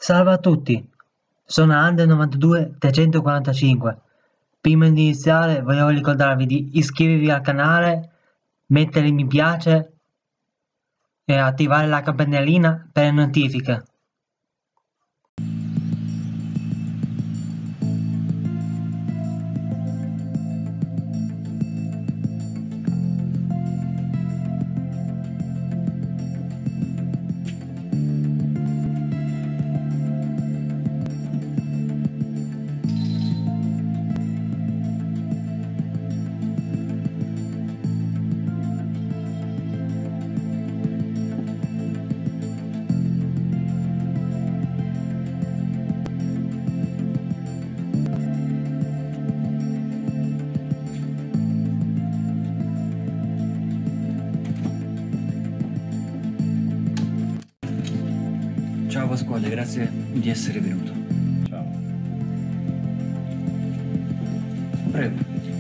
Salve a tutti, sono Under92 345. Prima di iniziare voglio ricordarvi di iscrivervi al canale, mettere mi piace e attivare la campanellina per le notifiche. Ciao Pasquale, grazie di essere venuto. Ciao. Prego.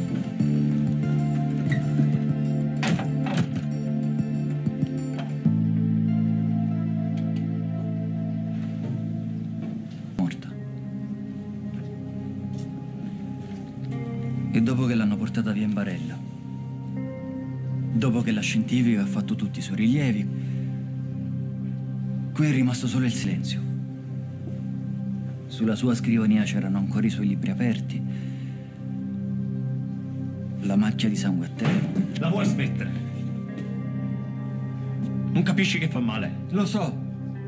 Morta. E dopo che l'hanno portata via in barella, dopo che la scientifica ha fatto tutti i suoi rilievi, qui è rimasto solo il silenzio. Sulla sua scrivania c'erano ancora i suoi libri aperti, la macchia di sangue a terra. La vuoi smettere? Non capisci che fa male? Lo so.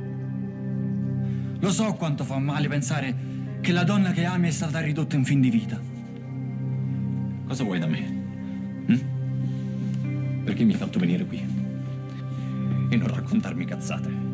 Lo so quanto fa male pensare che la donna che ami è stata ridotta in fin di vita. Cosa vuoi da me? Perché mi hai fatto venire qui? E non raccontarmi cazzate.